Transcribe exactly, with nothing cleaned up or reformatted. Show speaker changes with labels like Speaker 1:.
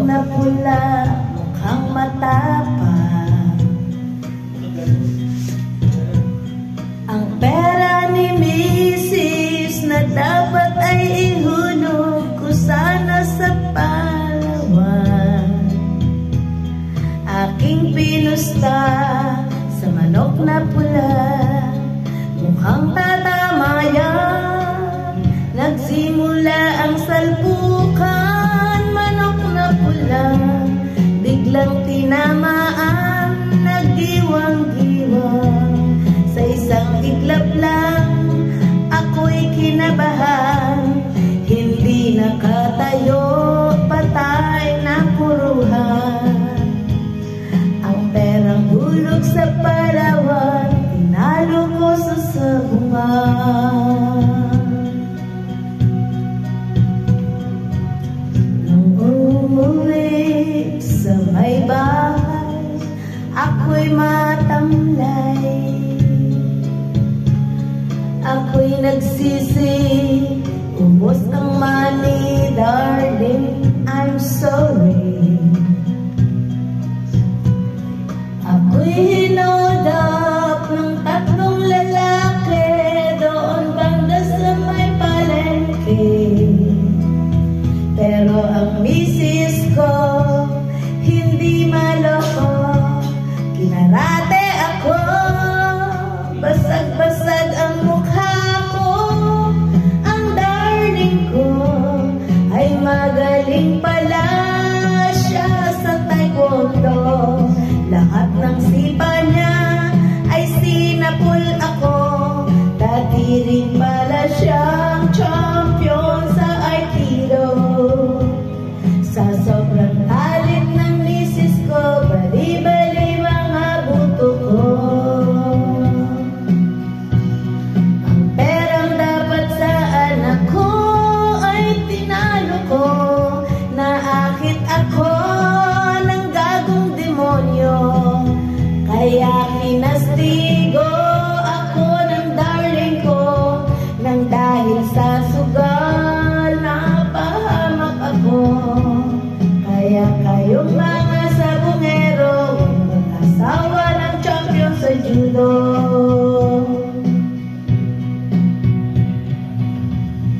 Speaker 1: na pula, mukhang matapang. Ang pera ni misis na dapat ay ihulog ko sana sa Palawan. Aking pinusta sa manok na pula, mukhang tatama yan. Nagsimula ang salpukan, manok na pula, biglang tinamaan, nagdiwang-diwang. Sa isang iglap lang, ako'y kinabahan, hindi nakatayo, patay na puruhan. Ang perang hulog sa Palawan, tinalo ko sa sabungan. Nung umuwi sa may bahay, ako'y matamlay. Ako'y nagsisi, ubos ang money, darling.